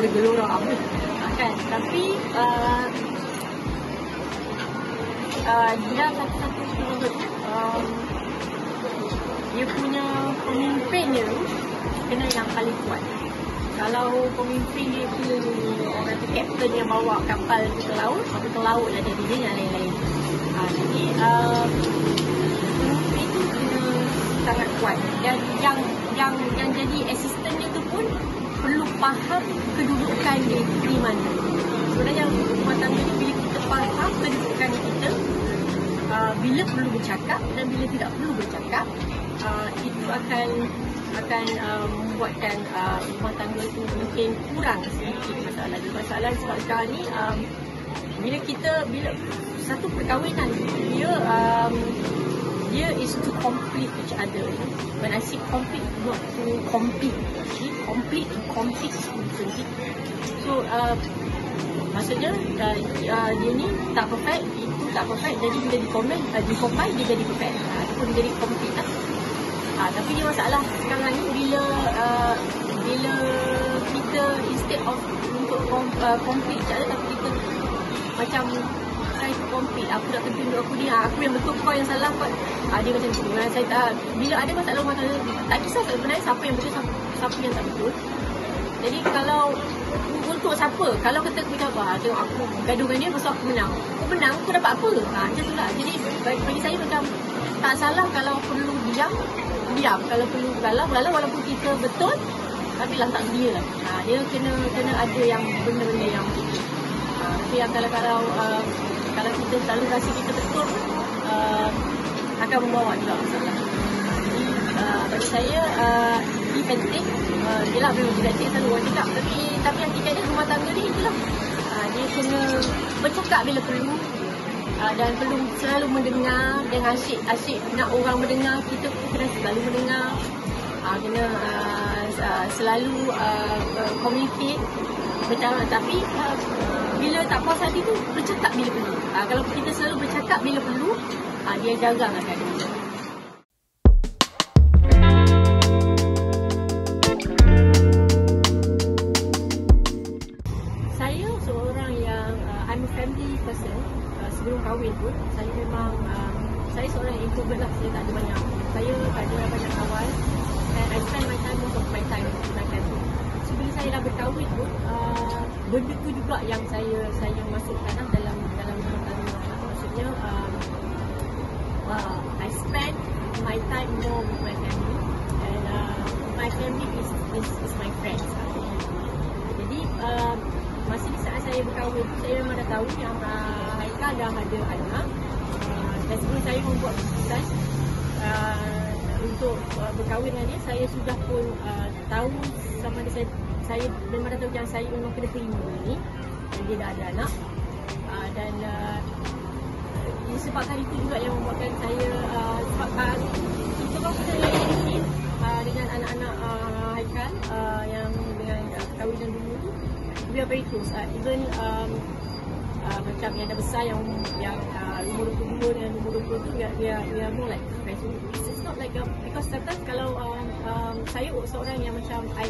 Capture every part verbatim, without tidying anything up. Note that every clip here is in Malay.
bergelora apa kan. Tapi uh, uh, dia satu-satu sudut um, dia punya pemimpinnya kena yang paling kuat. Kalau pemimpin dia tu orang tu kapten yang bawa kapal tu ke laut, maka ke laut lah jadi dia yang lain-lain. Ha, jadi uh, pemimpin tu kena sangat kuat. Dan yang yang yang jadi asistennya tu pun perlu faham kedudukan dia di mana. Sebenarnya rumah tangga ni bila kita faham kedudukan kita, uh, bila perlu bercakap dan bila tidak perlu bercakap, uh, itu akan akan uh, membuatkan uh, rumah tangga itu mungkin kurang sedikit masalah. Masalah sebab sekarang ni um, bila kita bila satu perkahwinan dia um, dia is to complete each other. When I say complete, not to compete. Actually, complete and compete is different. So uh, maksudnya uh, uh, dia ni tak perfect, itu tak perfect. Jadi bila di-combine, uh, di-combine dia jadi perfect. Uh, ataupun dia jadi complete lah. Ha, tapi dia masalah sekarang ni bila uh, bila kita instead of untuk kom, uh, compete je tapi kita macam try to compete, aku nak tunjuk aku ni, aku yang betul kau yang salah kot. Ha, dia macam tu. Saya tak, bila ada masalah rumah tangga, tak kisah sebenarnya siapa yang betul, siapa, siapa yang tak betul. Jadi kalau untuk siapa, kalau kita macam apa, tengok aku gaduh dengan dia pasal aku menang, aku menang, aku dapat apa? Ha, macam tu lah. Jadi bagi, bagi saya macam tak salah kalau perlu diam, diam. Kalau perlu galau, galau walaupun kita betul, tapi lantak dia lah. Ha, dia kena kena ada yang benda-benda yang ha, tapi yang kalau kalau uh, kalau kita selalu rasa kita betul, uh, akan membawa juga masalah. Jadi uh, bagi saya uh, ini penting. Uh, yelah memang tidak cik selalu orang cakap, tapi tapi hakikatnya rumah tangga ni itulah. Uh, dia kena bercakap bila perlu. Uh, dan perlu selalu mendengar dengan asyik-asyik nak orang mendengar, kita pun kena selalu mendengar, uh, kena uh, uh, selalu uh, uh, communicate bercakap. Tapi uh, bila tak puas hati tu bercakap bila perlu. Uh, kalau kita selalu bercakap bila perlu, uh, dia jarang akan ada. Saya seorang yang uh, I'm a family person. Sebelum kahwin pun, saya memang uh, saya seorang introvert lah. Saya tak ada banyak, saya tak ada banyak kawan, and I spend my time, most of my time with my family. So bila saya dah berkahwin pun, uh, benda tu juga yang saya saya masukkan lah dalam dalam rumah tangga. Maksudnya um, uh, I spend my time more with my family, and uh, my family is is, is my friends. Jadi uh, masa di saat saya berkahwin, saya memang dah tahu yang uh, Haikal dah ada anak. Uh, dan sebelum saya membuat keputusan uh, untuk uh, berkahwin dengan dia, saya sudah pun uh, tahu sama ada saya, saya memang dah tahu yang saya memang kena terima ni. Dan dia dah ada anak. Uh, dan uh, disebabkan itu juga yang membuatkan saya, uh, sebab uh, kita kan kita relationship uh, dengan anak-anak uh, Haikal uh, yang dengan uh, perkahwinan dulu tu, we are very close. Uh, even um, uh, macam yang dah besar, yang yang uh, umur dua puluh dua dengan umur dua puluh tu, we are, we are, we are more like friends. It's not like a, because sometimes kalau um, um, saya seorang yang macam I,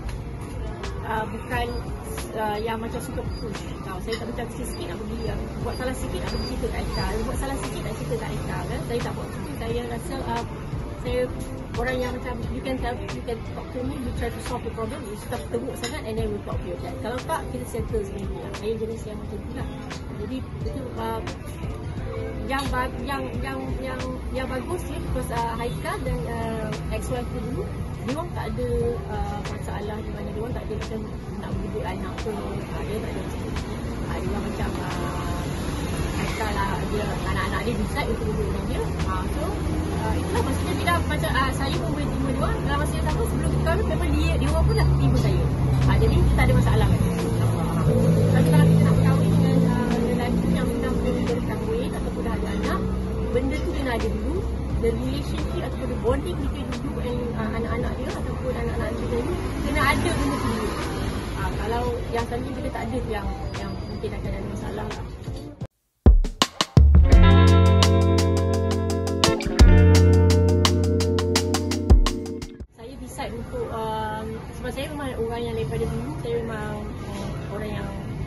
uh, bukan uh, yang macam suka push. Kalau saya tak macam sikit-sikit nak pergi, uh, buat salah sikit nak pergi cerita kat Haikal, buat salah sikit nak cerita kat Haikal kan. Saya tak buat itu. Saya rasa uh, saya orang yang macam you can tell, you can talk to me, you try to solve the problem, you stop teruk sangat and then we talk to you. Kalau tak, kita settle sendiri lah. Saya jenis yang macam tu lah. Jadi itu uh, yang yang yang yang yang bagus ni, because uh, Haikal dan uh, ex-wife tu dulu, dia orang tak ada uh, masalah di mana dia orang tak ada macam nak berebut anak ke, uh, dia tak ada macam tu. Uh, dia orang macam uh, Haikal lah, dia anak-anak dia decide untuk berebut dengan dia. Uh, so uh, itulah maksudnya bila macam uh, saya pun boleh terima dia orang dalam masa yang sama. Sebelum kahwin memang dia dia orang pun dah terima saya. Uh, jadi tak ada masalah kan. Tapi kalau kita nak berkahwin dengan uh, lelaki yang sedang berkahwin ataupun dah ada anak, benda tu kena ada dulu. The relationship ataupun the bonding between you and uh, anak-anak dia ataupun anak-anak dia dulu kena ada benda tu dulu. Uh, kalau yang tadi kita tak ada, yang yang mungkin akan ada masalah lah. Saya decide untuk um, sebab saya memang orang yang daripada dulu saya memang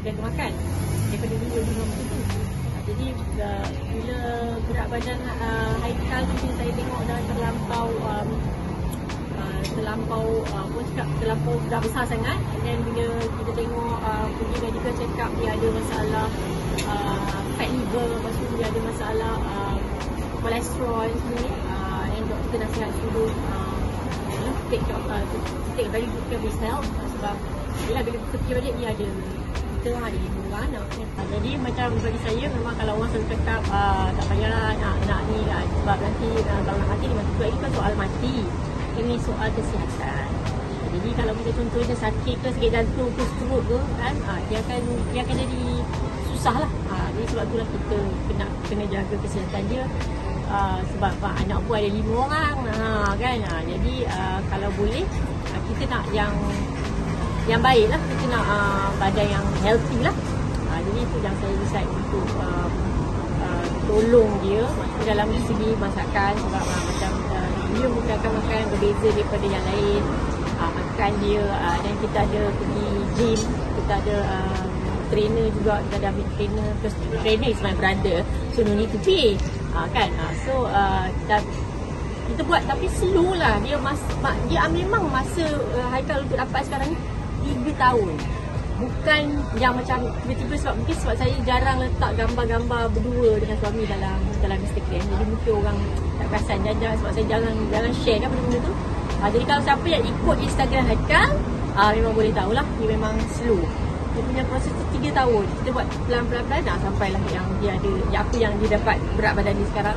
jaga makan daripada dulu dengan macam tu. Uh, jadi uh, bila berat badan uh, Haikal ni saya tengok dah terlampau um, uh, terlampau uh, apa cakap terlampau dah besar sangat. Dan bila kita tengok uh, pergi medical check up, dia ada masalah uh, fat liver, lepas tu dia ada masalah uh, kolesterol ni, uh, and doktor nasihat suruh uh, take, uh, take very good care of his health. Sebab bila bila fikir balik dia ada kita ada lima anak kan. Jadi macam bagi saya memang kalau orang selalu cakap uh, tak payahlah nak nak ni kan, sebab nanti uh, kalau nak mati dia mati. Itu kan soal mati, ini soal kesihatan. Jadi kalau kita contohnya sakit ke, sakit jantung ke, stroke ke kan, uh, dia akan dia akan jadi susah lah. Uh, jadi sebab itulah kita kena kena jaga kesihatan dia. Uh, sebab uh, anak pun ada lima orang uh, kan. Uh, jadi uh, kalau boleh uh, kita nak yang yang baik lah, kita nak uh, badan yang healthy lah. Uh, jadi itu yang saya decide untuk uh, uh, tolong dia dalam segi masakan. Sebab uh, macam uh, dia mungkin akan makan berbeza daripada yang lain. Uh, makan dia uh, dan kita ada pergi gym, kita ada uh, trainer juga, kita ada ambil trainer, because trainer is my brother, so no need to pay. Uh, kan, uh, so uh, kita, kita buat tapi slow lah. Dia mas, dia memang masa uh, Haikal untuk dapat sekarang ni tiga tahun. Bukan yang macam tiba-tiba, sebab mungkin sebab saya jarang letak gambar-gambar berdua dengan suami dalam dalam Instagram. Jadi mungkin orang tak perasan, jangan, sebab saya jangan jangan share kan benda-benda tu. Uh, jadi kalau siapa yang ikut Instagram Haikal, uh, memang boleh tahulah dia memang slow. Dia punya proses tu tiga tahun. Kita buat pelan-pelan-pelan nak sampailah yang dia ada, yang apa yang dia dapat berat badan dia sekarang.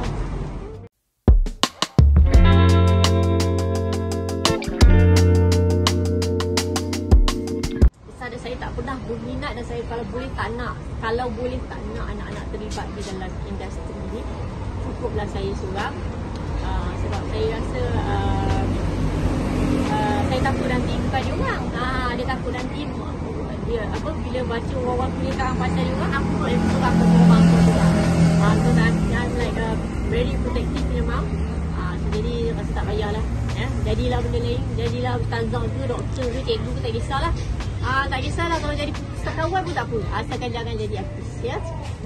Saya, saya tak pernah berminat dan saya kalau boleh tak nak, kalau boleh tak nak anak-anak terlibat di dalam industri ini. Cukuplah saya seorang. Uh, sebab saya rasa uh, uh, saya takut nanti bukan dia orang. Uh, dia takut nanti dia apa bila baca orang-orang pernikahan pasal dia orang, aku pun aku suka aku memang aku suka. Ah, so that I'm like a very protective punya mom. Ah, so jadi rasa tak payahlah. Ya, jadilah benda lain, jadilah ustazah ke, doktor ke, cikgu ke, tak kisahlah. Ah, tak kisahlah kalau jadi pustakawan pun tak apa. Asalkan jangan jadi artis, ya.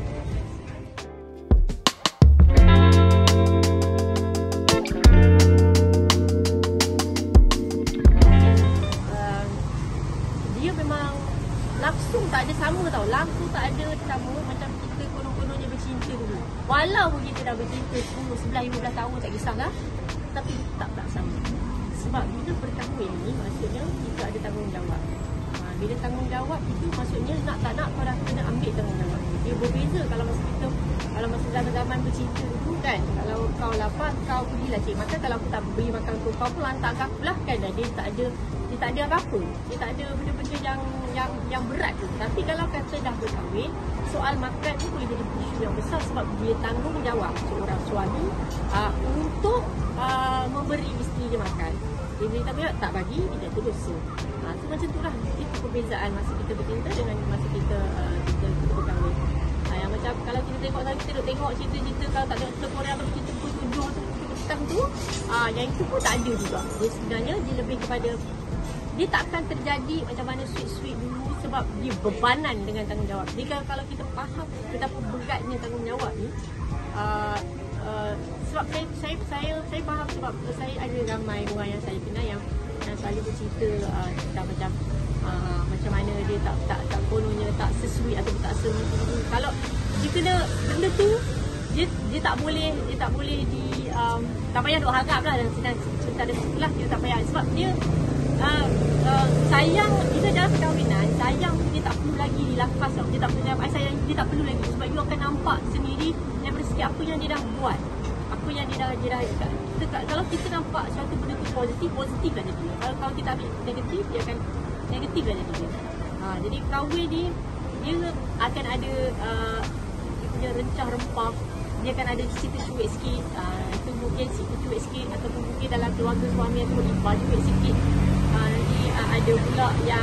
Langsung tak ada sama tau, langsung tak ada sama macam kita konon-kononnya bercinta dulu. Walaupun kita dah bercinta sepuluh, sebelas, lima belas tahun tak kisahlah, tapi tak tak sama. Sebab bila berkahwin ni maksudnya kita ada tanggungjawab. Ha, bila tanggungjawab itu maksudnya nak tak nak kau dah kena ambil tanggungjawab. Dia berbeza kalau masa kita, kalau masa zaman-zaman bercinta dulu kan, kalau kau lapar kau pergilah cik makan, kalau aku tak beli makan kau, kau pun hantar aku lah kan. Dia tak ada dia tak ada apa-apa, dia tak ada benda-benda yang yang yang berat tu. Tapi kalau kata dah berkahwin, soal makan ni boleh jadi isu yang besar sebab dia tanggungjawab seorang suami uh, untuk uh, memberi isteri dia makan. Dia beri tapi tak bagi, dia tu dosa. Uh, so macam tu lah, itu perbezaan masa kita bercinta dengan masa kita uh, kita, kita berkahwin. Uh, yang macam kalau kita tengok kita duk tengok cerita-cerita, kalau tak tengok cerita Korea atau cerita pukul tujuh tu tu, uh, yang itu pun tak ada juga. Dia sebenarnya dia lebih kepada dia tak akan terjadi macam mana sweet-sweet dulu sebab dia bebanan dengan tanggungjawab. Jadi kalau, kalau kita faham betapa beratnya tanggungjawab ni, uh, uh, sebab saya, saya saya saya faham sebab saya ada ramai orang yang saya kenal yang yang selalu bercerita uh, tentang macam uh, macam mana dia tak tak tak kononnya tak sesuai atau tak se kalau dia kena benda tu dia dia tak boleh dia tak boleh di um, tak payah duk harap lah dan cerita ada sekolah dia tak payah sebab dia Uh, uh, sayang kita dalam perkahwinan, sayang dia tak perlu lagi dilafaz tau. Dia tak perlu I sayang dia tak perlu lagi sebab you akan nampak sendiri daripada segi apa yang dia dah buat, apa yang dia dah dia dah kita, kalau kita nampak suatu benda tu positif, positif lah jadi. Kalau kalau kita ambil negatif, dia akan negatif lah jadi. Ha, jadi kahwin ni dia akan ada uh, dia punya rencah rempah, dia akan ada cerita cuik sikit, uh, itu mungkin cerita cuik sikit ataupun mungkin dalam keluarga suami atau ibu cuik sikit. Uh, nanti uh, ada pula yang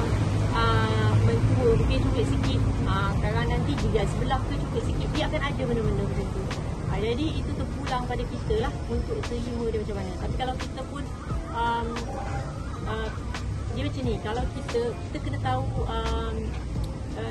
uh, mentua mungkin cuik sikit, uh, kadang nanti juga sebelah tu cuik sikit, dia akan ada benda-benda macam tu. Uh, jadi itu terpulang pada kita lah untuk terima dia macam mana. Tapi kalau kita pun um, uh, dia macam ni, kalau kita kita kena tahu um, uh, kita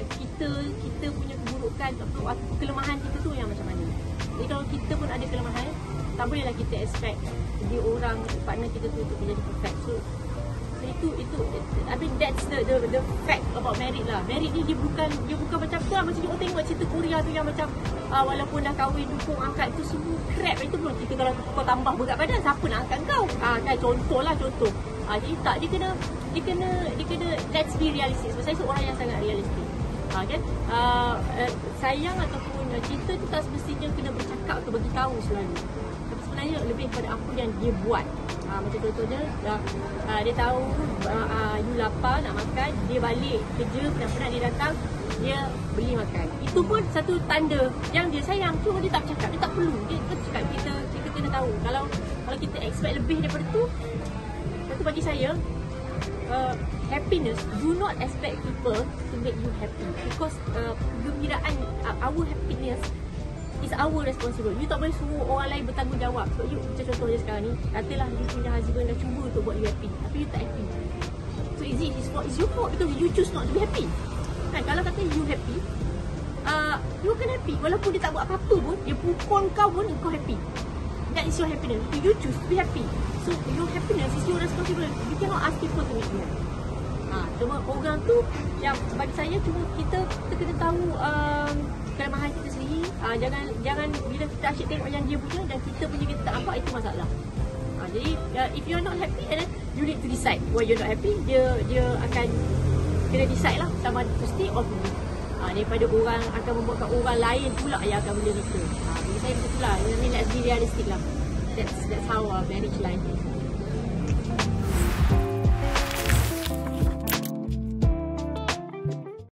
kita, kita punya keburukan atau kelemahan kita tu yang macam mana. Jadi kalau kita pun ada kelemahan, tak bolehlah kita expect dia orang, partner kita tu untuk menjadi perfect. So, so itu, itu, I mean that's the, the the fact about married lah. Married ni dia bukan, dia bukan macam tu lah. Macam kita tengok cerita Korea tu yang macam uh, walaupun dah kahwin, dukung, angkat tu semua crap. Itu pun kita kalau kau tambah berat badan, siapa nak angkat kau? Ah, kan contoh lah contoh. Ah, jadi tak, dia kena, dia kena, dia kena let's be realistic. Sebab saya seorang yang sangat realistik. Ha, kan? Uh, uh, sayang ataupun uh, cinta tu tak semestinya kena bercakap atau bagi tahu selalu. Tapi sebenarnya lebih pada apa yang dia buat. Uh, macam contohnya uh, uh, dia tahu uh, uh, you lapar nak makan, dia balik kerja, penat-penat dia datang, dia beli makan. Itu pun satu tanda yang dia sayang. Cuma dia tak bercakap, dia tak perlu. Dia tak cakap, kita, kita kena tahu. Kalau kalau kita expect lebih daripada tu, satu bagi saya, Uh, happiness, do not expect people to make you happy, because uh, kegembiraan, uh, our happiness is our responsibility. You tak boleh suruh orang lain bertanggungjawab. So you, macam contohnya sekarang ni, katalah you punya husband dah cuba untuk buat you happy, tapi you tak happy. So is it his fault? It's your fault because you choose not to be happy. Kan, kalau kata you happy, uh, you akan happy. Walaupun dia tak buat apa-apa pun, dia pukul kau pun, kau happy. That is your happiness. You choose to be happy. So your happiness is your responsibility. You cannot ask people to make you happy. Ha, cuma orang tu yang bagi saya, cuma kita kita kena tahu um, kelemahan kita sendiri. Ha, jangan jangan bila kita asyik tengok yang dia punya dan kita punya kita tak nampak, itu masalah. Ha, jadi uh, if you are not happy, then you need to decide why you're not happy. Dia dia akan kena decide lah sama ada to stay or to leave. Ha, daripada orang akan membuatkan orang lain pula yang akan bela kita. Ha, bagi saya macam itulah. I mean, let's be realistic lah. That's that's how uh, marriage life is.